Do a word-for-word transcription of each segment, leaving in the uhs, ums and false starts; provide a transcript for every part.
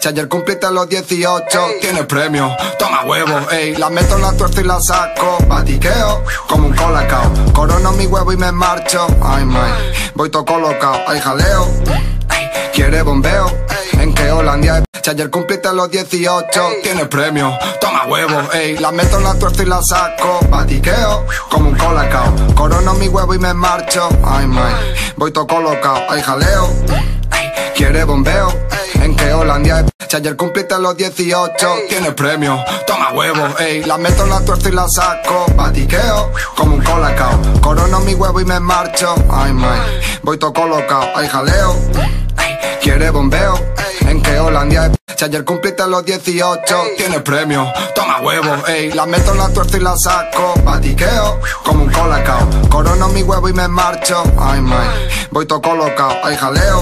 Si ayer cumpliste los dieciocho, tienes premio, toma huevo, ey. La meto en la tuerza y la saco, batiqueo como un colacao. Corono mi huevo y me marcho, ay, my. Voy todo colocao, ay, jaleo. Quiere bombeo, en que Holandia. Si ayer cumpliste los dieciocho, tienes premio, toma huevo, ey. La meto en la tuerza y la saco, batiqueo como un colacao. Corono mi huevo y me marcho, ay, my. Voy todo colocao, ay, jaleo. Quiere bombeo, en que Holandia. Si ayer cumpliste los dieciocho, tienes premio, toma huevo, ey. La meto en la tuerza y la saco, batiqueo como un colacao. Corono mi huevo y me marcho, ay, my. Voy todo colocao, ay, jaleo. Quiere bombeo, en que Holandia. Si ayer cumpliste los dieciocho, tienes premio, toma huevo, ey. La meto en la tuerza y la saco, batiqueo como un colacao. Corono mi huevo y me marcho, ay, my. Voy todo colocao, ay, jaleo.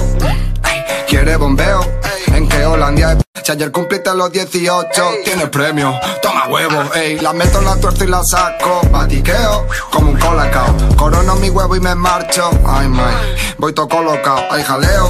Quiere bombeo, en que Holandia. Si ayer cumpliste los dieciocho, tienes premio, toma huevo, ey. La meto en la tuerza y la saco, batiqueo como un colacao. Corono mi huevo y me marcho, ay, my. Voy todo colocao, ay, jaleo.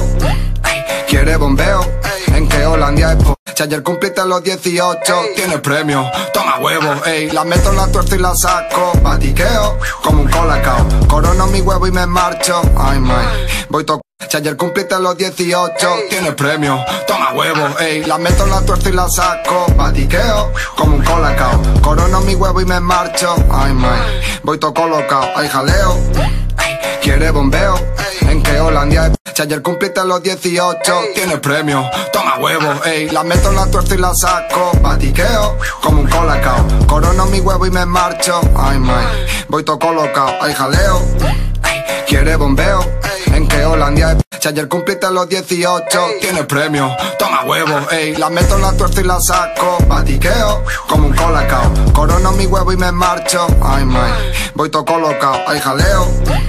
Quiere bombeo, en que Holandia. Si ayer cumpliste los dieciocho, tienes premio, toma huevo, ey. La meto en la tuerza y la saco, batiqueo como un colacao. Corono mi huevo y me marcho, ay, my. Voy todo. Si ayer cumpliste los dieciocho, tienes premio, toma huevo, ey. La meto en la tuerza y la saco, batiqueo como un colacao. Corono mi huevo y me marcho, ay, my. Voy todo colocao, ay, jaleo. Quiere bombeo, en que Holandia. Si ayer cumpliste los dieciocho, tienes premio, toma huevo, ey. La meto en la tuerza y la saco, batiqueo como un colacao. Corono mi huevo y me marcho, ay, my. Voy todo colocao, ay, jaleo. Quiere bombeo, en que Holandia. Si ayer cumpliste los dieciocho, tienes premio, toma huevo, ey. La meto en la tuerza y la saco, batiqueo como un colacao. Corono mi huevo y me marcho, ay, my. Voy todo colocao, ay, jaleo.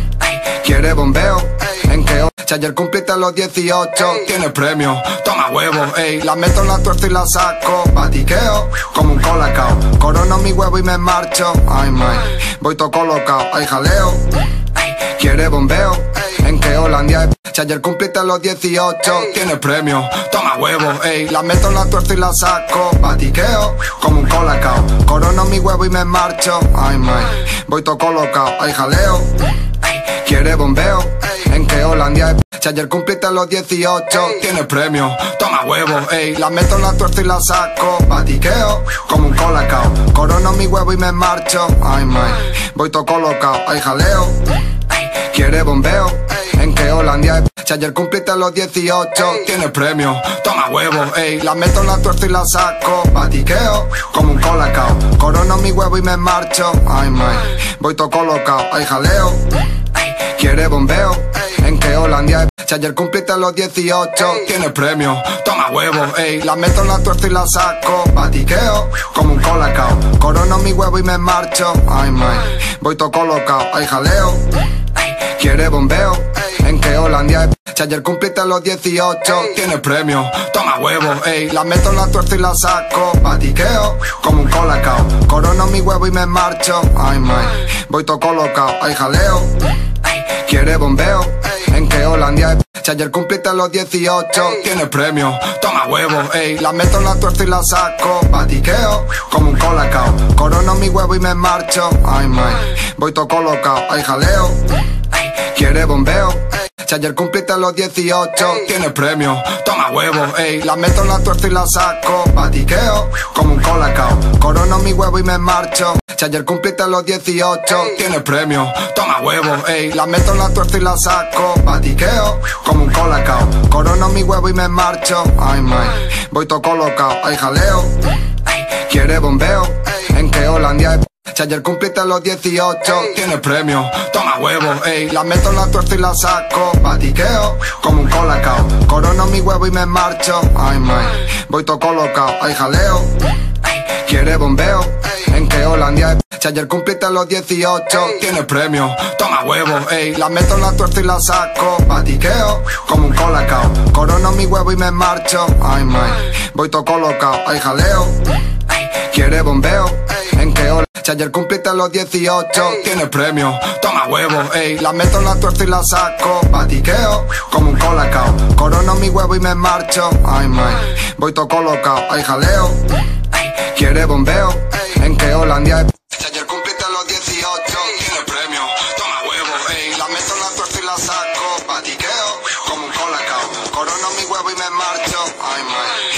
Quiere bombeo, en que si ayer cumpliste los dieciocho, tienes premio, toma huevo, ey. La meto en la tuerza y la saco, batiqueo como un colacao. Corono mi huevo y me marcho, ay, my. Voy todo colocao, ay, jaleo. Quiere bombeo, en que Holandia. Si ayer cumpliste los dieciocho, tienes premio, toma huevo, ey. La meto en la tuerza y la saco, batiqueo como un colacao. Corono mi huevo y me marcho, ay, my. Voy todo colocao, ay, jaleo. Quiere bombeo, en que Holandia. Si ayer cumpliste los dieciocho, tienes premio, toma huevo, ey. La meto en la tuerza y la saco, batiqueo como un colacao. Corono mi huevo y me marcho, ay, my. Voy todo colocao, ay, jaleo. Quiere bombeo, en que Holandia. Si ayer cumpliste los dieciocho, tienes premio, toma huevo, ey. La meto en la tuerza y la saco, batiqueo como un colacao. Corono mi huevo y me marcho, ay, my. Voy todo colocao, ay, jaleo. Quiere bombeo, en que Holandia. Si ayer cumpliste los dieciocho, tienes premio, toma huevo, ey. La meto en la tuerza y la saco, batiqueo como un colacao. Corono mi huevo y me marcho, ay, my. Voy todo colocao, ay, jaleo. Quiere bombeo, en que Holandia. Si ayer cumpliste los dieciocho, tienes premio, toma huevo, ey. La meto en la tuerza y la saco, batiqueo como un colacao. Corono mi huevo y me marcho, ay, my. Voy todo colocao, ay, jaleo. Quiere bombeo, en que Holandia. Si ayer cumpliste los dieciocho, tienes premio, toma huevo, ey. La meto en la tuerza y la saco, batiqueo como un colacao. Corono mi huevo y me marcho, ay, my. Voy todo colocao, ay, jaleo. Quiere bombeo, si ayer cumpliste los dieciocho, tienes premio, toma huevo, ey. La meto en la tuerza y la saco, batiqueo como un colacao. Corono mi huevo y me marcho. Si ayer cumpliste los dieciocho, tienes premio, toma huevo, ey. La meto en la tuerza y la saco, batiqueo como un colacao. Corono mi huevo y me marcho, ay, my. Voy todo colocao, ay, jaleo. Quiere bombeo, en que Holandia. Si ayer cumpliste los dieciocho, tienes premio, toma huevo, ey. La meto en la tuerza y la saco, batiqueo como un colacao. Corono mi huevo y me marcho, ay, my. Voy todo colocao, ay, jaleo. Quiere bombeo, en que Holandia. Si ayer cumpliste los dieciocho, tienes premio, toma huevo, ey. La meto en la tuerza y la saco, batiqueo como un colacao. Corono mi huevo y me marcho, ay, my. Voy todo colocao, ay, jaleo. Quiere bombeo, en que Holandia. Si ayer cumpliste los dieciocho, tienes premio, toma huevo, ey. La meto, la tuerzo y la saco, batiqueo como un colacao. Corono mi huevo y me marcho, ay, my. Voy todo colocao, ay, jaleo, quiere bombeo, en que Holandia. Si ayer cumpliste los dieciocho, tienes premio, toma huevo, ey. La meto, la tuerzo y la saco, batiqueo como un colacao. Corono mi huevo y me marcho, ay, my.